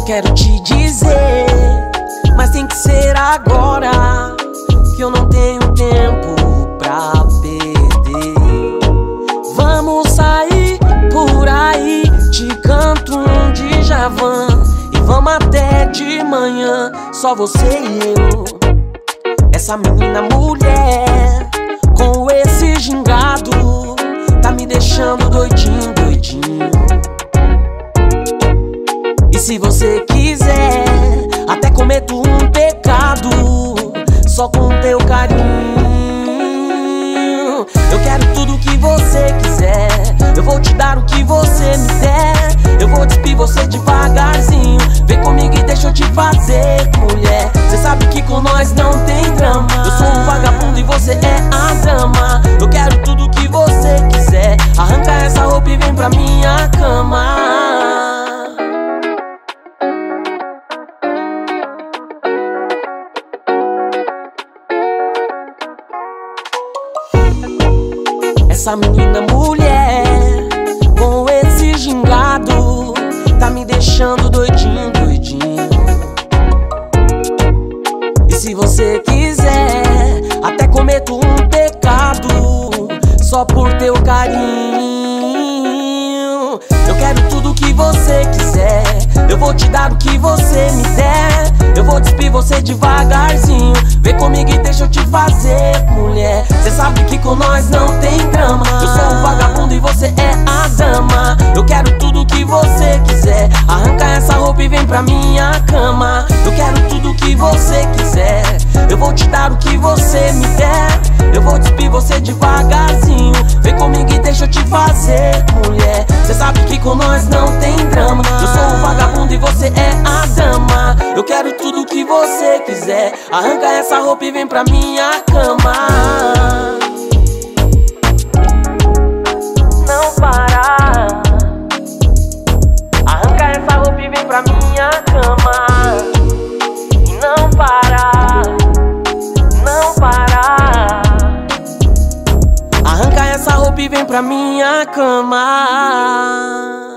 quero te dizer, mas tem que ser agora, que eu não tenho tempo pra perder. Vamos sair por aí, te canto um Djavan, e vamos até de manhã, só você e eu. Essa menina mulher, com esse gingado, tá me deixando doidinho, doidinho. E se você quiser, até cometo um pecado, só com teu carinho. Eu quero tudo que você quiser, eu vou te dar o que você me der. Eu vou despir você devagarzinho, vem comigo e deixa eu te fazer, mulher. Cê sabe que com nós não tem drama, eu sou um vagabundo e você é a dama. Eu quero tudo que você quiser, arranca essa roupa e vem pra minha cama. Essa menina mulher, com esse gingado, tá me deixando doidinho, doidinho. E se você quiser, até cometo um pecado, só por teu carinho. Eu quero tudo que você quiser, eu vou te dar o que você me der. Eu vou despir você devagarzinho, vem comigo e deixa eu te fazer, mulher. Cê sabe que com nós não tem drama, eu sou um vagabundo e você é a dama. Eu quero tudo que você quiser, arranca essa roupa e vem pra minha cama. Eu quero tudo que você quiser, eu vou te dar o que você me der. Eu vou despir você devagarzinho, vem comigo e deixa eu te fazer, mulher. Cê sabe que com nós não tem drama, eu sou um vagabundo e você é a dama. Eu quero tudo que você quiser, arranca essa roupa e vem pra minha cama. Não para, arranca essa roupa e vem pra minha cama. E não para, não para, arranca essa roupa e vem pra minha cama.